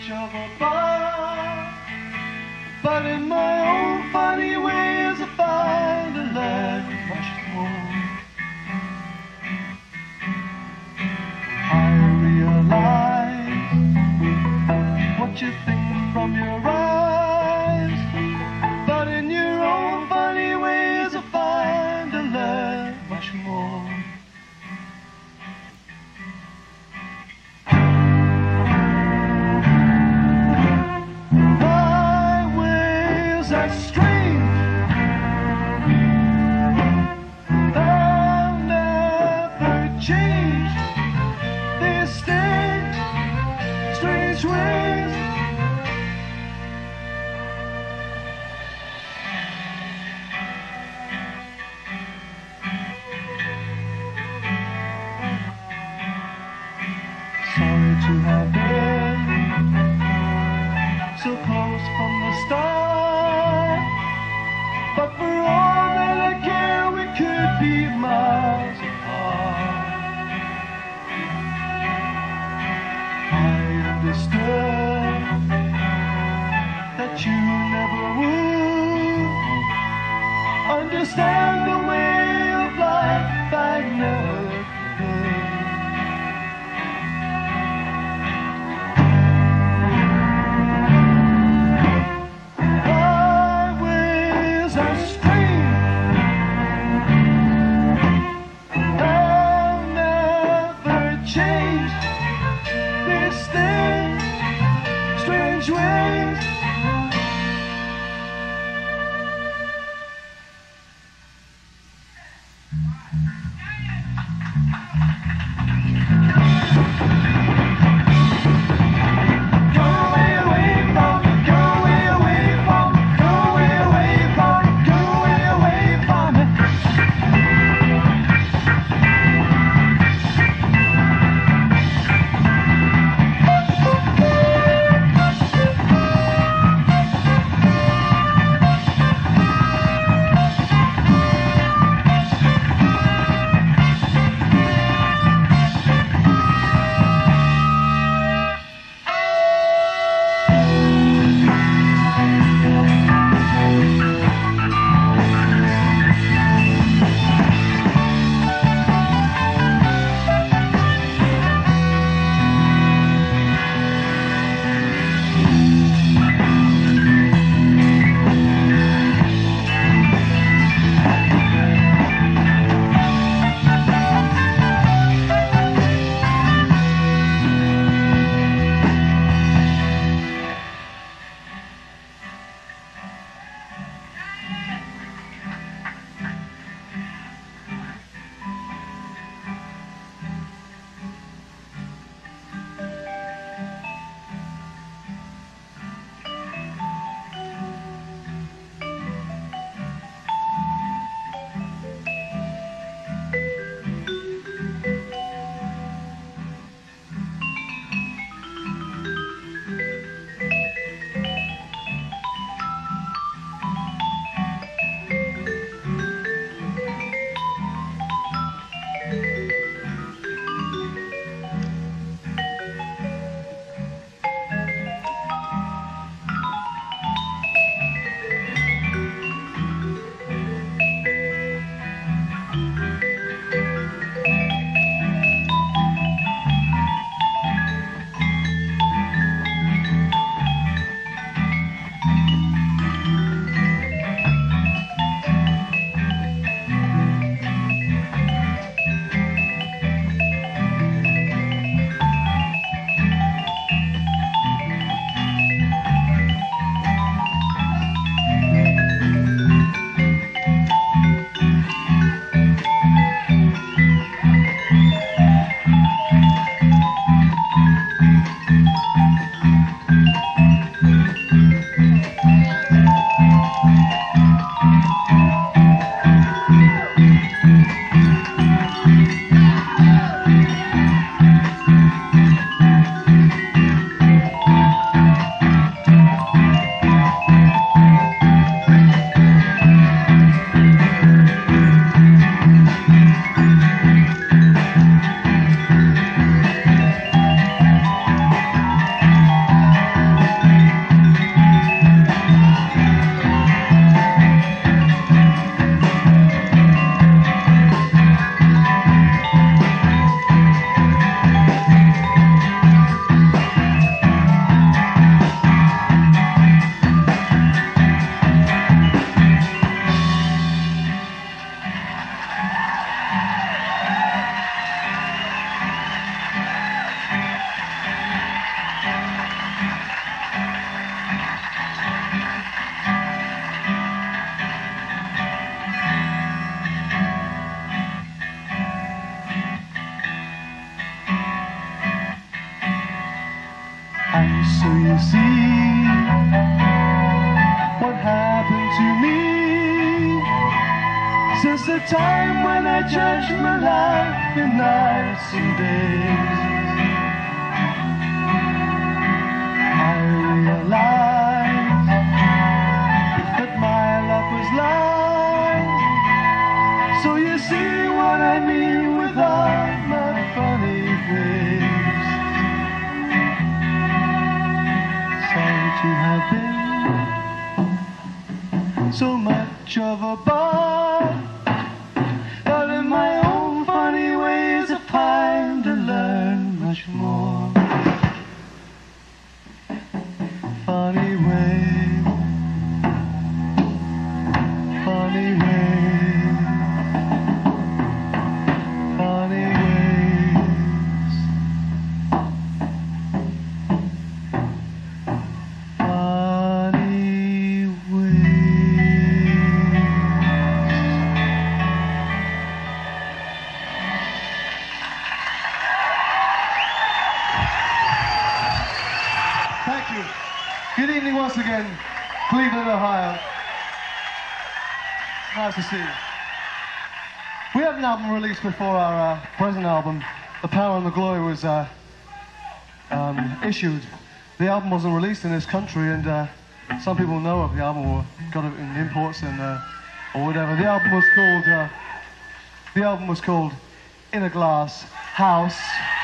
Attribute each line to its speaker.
Speaker 1: reach of a bar, but in my own funny ways I find a land much more. I realize what you think from your eyes, but in your own funny ways I find a land much more. Sorry to have been so close from the start, but for all that I care, we could be miles apart. I understood that you never would understand the way of life I never could. And so you see what happened to me since the time when I judged my life in nights and days. I realized that my love was lies. So you see what I mean with all my funny ways. Sorry to have been so much of a bar, but in my own funny ways I find and learn much more. Funny ways, funny ways, funny ways, funny ways. Thank you. Good evening once again, Cleveland, Ohio. Nice to see you. We had an album released before our present album, The Power and the Glory, was issued. The album wasn't released in this country, and some people know of the album or got it in imports and or whatever. The album was called In a Glass House.